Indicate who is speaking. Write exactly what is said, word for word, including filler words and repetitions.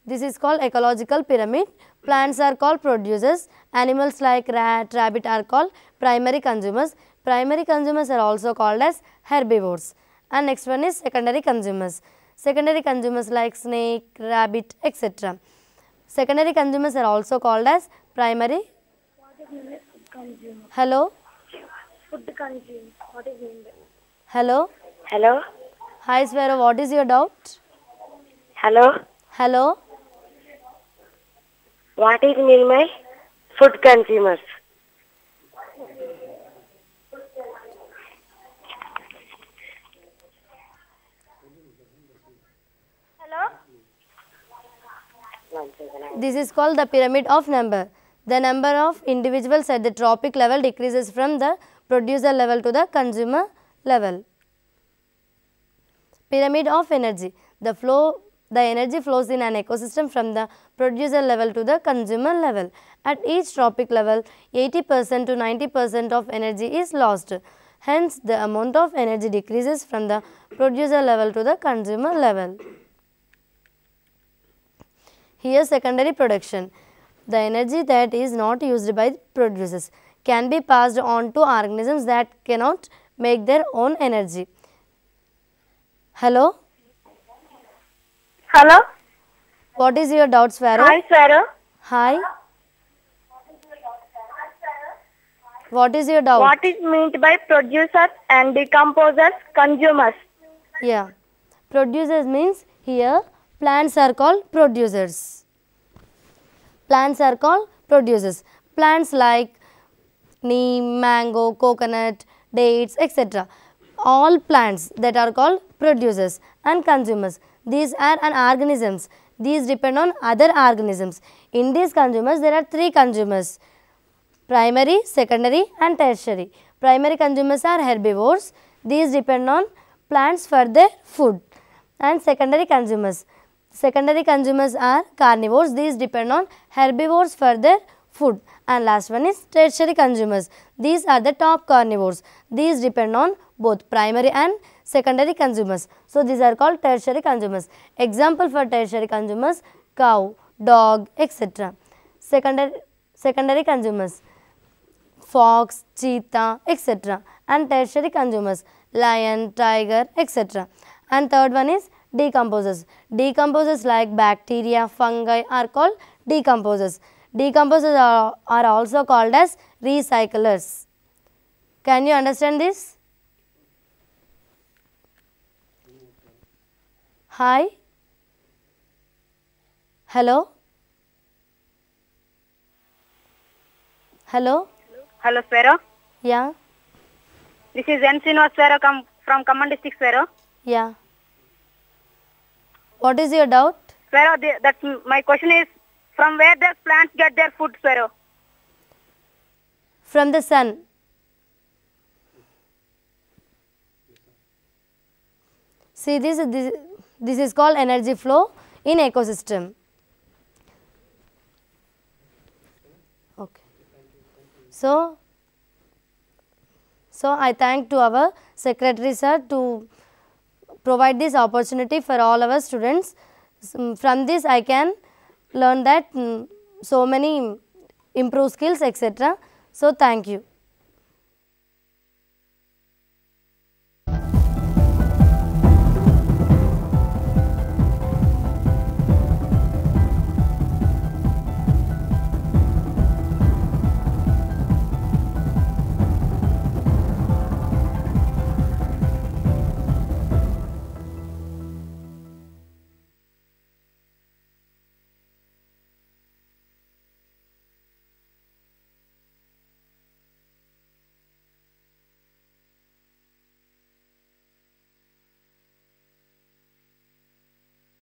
Speaker 1: This is called ecological pyramid. Plants are called producers. Animals like rat, rabbit are called primary consumers. Primary consumers are also called as herbivores. And next one is secondary consumers. Secondary consumers like snake, rabbit, et cetera. Secondary consumers are also called as primary.
Speaker 2: What is mean by food consumer?
Speaker 1: Hello?
Speaker 2: Food consumer. What is mean by?
Speaker 1: Hello?
Speaker 2: Hello?
Speaker 1: Hi Swero, what is your doubt?
Speaker 2: Hello?
Speaker 1: Hello?
Speaker 2: What is mean by food consumers? Hello?
Speaker 1: This is called the pyramid of number. The number of individuals at the trophic level decreases from the producer level to the consumer level. Pyramid of energy. The flow, the energy flows in an ecosystem from the producer level to the consumer level. At each trophic level, eighty percent to ninety percent of energy is lost. Hence, the amount of energy decreases from the producer level to the consumer level. Here, secondary production. The energy that is not used by producers can be passed on to organisms that cannot make their own energy. Hello?
Speaker 2: Hello?
Speaker 1: What is your doubt, Sparrow?
Speaker 2: Hi, Sarah.
Speaker 1: Hi. What is your doubt?
Speaker 2: What is meant by producers and decomposers, consumers?
Speaker 1: Yeah. Producers means here plants are called producers. Plants are called producers. Plants like neem, mango, coconut, dates, et cetera. All plants that are called producers and consumers. These are an organisms. These depend on other organisms. In these consumers, there are three consumers: primary, secondary and tertiary. Primary consumers are herbivores. These depend on plants for their food. And secondary consumers. Secondary consumers are carnivores. These depend on herbivores for their food. And last one is tertiary consumers. These are the top carnivores. These depend on both primary and secondary consumers. So, these are called tertiary consumers. Example for tertiary consumers: cow, dog, et cetera. Secondary, secondary consumers: fox, cheetah, et cetera. And tertiary consumers: lion, tiger, et cetera. And third one is decomposers. Decomposers like bacteria, fungi are called decomposers. Decomposers are, are also called as recyclers. Can you understand this? Hi. Hello. Hello.
Speaker 2: Hello, Sparrow.
Speaker 1: Yeah.
Speaker 2: This is Encino Sparrow com from Command District, Sparrow.
Speaker 1: Yeah. What is your doubt?
Speaker 2: Sparrow, the, that my question is, from where does plants get their food, Sparrow?
Speaker 1: From the sun. See, this, this, this is called energy flow in ecosystem. Okay. So, so I thank to our secretary sir to provide this opportunity for all our students. From this I can learn that um, so many improve skills, et cetera. So, thank you.